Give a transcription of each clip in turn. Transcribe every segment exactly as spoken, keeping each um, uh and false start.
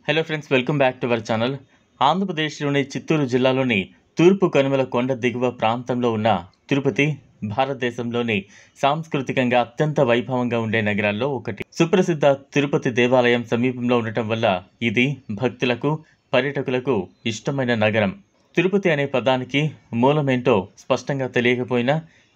Hello friends, welcome back to our channel. ఆంధ్రప్రదేశ్లోని చిత్తూరు జిల్లాలోని తూర్పు కనుమల కొండ దిగువ ప్రాంతంలో ఉన్న తిరుపతి భారతదేశంలోని సాంస్కృతికంగా అత్యంత వైభవంగా ఉండే నగరాల్లో ఒకటి. సుప్రసిద్ధ తిరుపతి దేవాలయం సమీపంలో ఉండటం వల్ల ఇది భక్తులకు, పర్యాటకులకు ఇష్టమైన నగరం. తిరుపతి అనే పదానికి మూలమేంటో స్పష్టంగా తెలియకపోయినా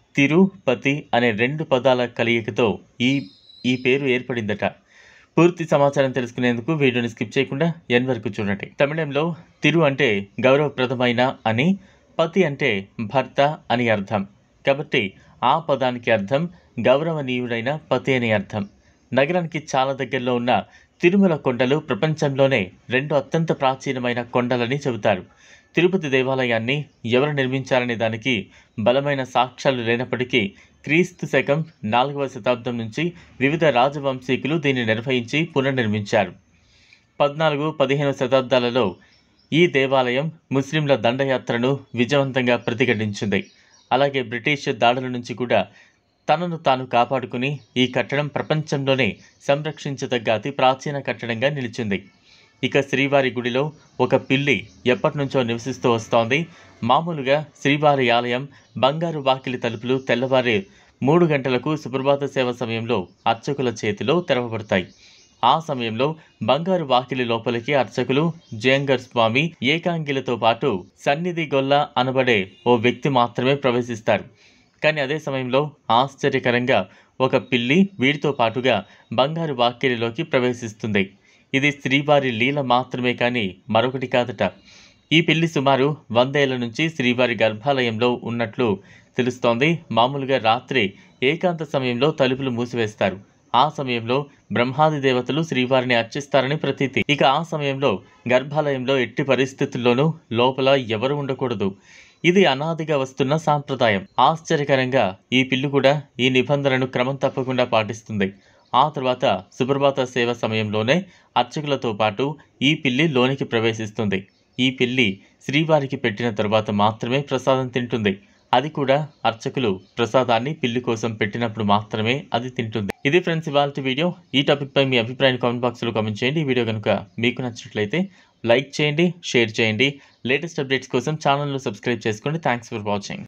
తిరుపతి అనే రెండు పదాల కలయికతో ఈ ఈ పేరు ఏర్పడిందట. పూర్తి సమాచారం తెలుసుకునేందుకు వీడియోని స్కిప్ చేయకుండా ఎన్ వరకు చూడండి. తమిళంలో తిరు అంటే గౌరవప్రదమైన అని, పతి అంటే భర్త అని అర్థం. కాబట్టి ఆ పదానికి అర్థం గౌరవనీయుడైన పతి అని అర్థం. నగరానికి చాలా దగ్గరలో ఉన్న తిరుమల కొండలు ప్రపంచంలోనే రెండు అత్యంత ప్రాచీనమైన కొండలని చెబుతారు. తిరుపతి దేవాలయాన్ని ఎవరు నిర్మించారనే దానికి బలమైన సాక్ష్యాలు లేనప్పటికీ క్రీస్తు శకం నాలుగవ శతాబ్దం నుంచి వివిధ రాజవంశీకులు దీన్ని నిర్వహించి పునర్నిర్మించారు. పద్నాలుగు పదిహేను శతాబ్దాలలో ఈ దేవాలయం ముస్లింల దండయాత్రను విజయవంతంగా ప్రతిఘటించింది. అలాగే బ్రిటిష్ దాడుల నుంచి కూడా తనను తాను కాపాడుకుని ఈ కట్టడం ప్రపంచంలోనే సంరక్షించదగ్గ అతి ప్రాచీన కట్టడంగా నిలిచింది. ఇక శ్రీవారి గుడిలో ఒక పిల్లి ఎప్పటి నుంచో నివసిస్తూ వస్తోంది. మామూలుగా శ్రీవారి ఆలయం బంగారు వాకిలి తలుపులు తెల్లవారే మూడు గంటలకు సుప్రభాత సేవ సమయంలో అర్చకుల చేతిలో తెరవబడతాయి. ఆ సమయంలో బంగారు వాకిలి లోపలికి అర్చకులు, జయంగర్ స్వామి, ఏకాంగిలతో పాటు సన్నిధి గొల్ల అనబడే ఓ వ్యక్తి మాత్రమే ప్రవేశిస్తారు. కానీ అదే సమయంలో ఆశ్చర్యకరంగా ఒక పిల్లి వీరితో పాటుగా బంగారు వాకిలిలోకి ప్రవేశిస్తుంది. ఇది శ్రీవారి లీల మాత్రమే కానీ మరొకటి కాదట. ఈ పిల్లి సుమారు వందేళ్ల నుంచి శ్రీవారి గర్భాలయంలో ఉన్నట్లు తెలుస్తోంది. మామూలుగా రాత్రి ఏకాంత సమయంలో తలుపులు మూసివేస్తారు. ఆ సమయంలో బ్రహ్మాది దేవతలు శ్రీవారిని అర్చిస్తారని ప్రతీతి. ఇక ఆ సమయంలో గర్భాలయంలో ఎట్టి పరిస్థితుల్లోనూ లోపల ఎవరు ఉండకూడదు. ఇది అనాదిగా వస్తున్న సాంప్రదాయం. ఆశ్చర్యకరంగా ఈ పిల్లి కూడా ఈ నిబంధనను క్రమం తప్పకుండా పాటిస్తుంది. ఆ తర్వాత సుప్రభాత సేవ సమయంలోనే అర్చకులతో పాటు ఈ పిల్లి లోనికి ప్రవేశిస్తుంది. ఈ పిల్లి శ్రీవారికి పెట్టిన తర్వాత మాత్రమే ప్రసాదం తింటుంది. అది కూడా అర్చకులు ప్రసాదాన్ని పిల్లి కోసం పెట్టినప్పుడు మాత్రమే అది తింటుంది. ఇది ఫ్రెండ్స్ ఇవాల్టి వీడియో. ఈ టాపిక్ పై మీ అభిప్రాయాన్ని కామెంట్ బాక్స్లో కామెంట్ చేయండి. ఈ వీడియో కనుక మీకు నచ్చినట్లయితే లైక్ చేయండి, షేర్ చేయండి. లేటెస్ట్ అప్డేట్స్ కోసం ఛానల్ను సబ్స్క్రైబ్ చేసుకోండి. Thanks for watching.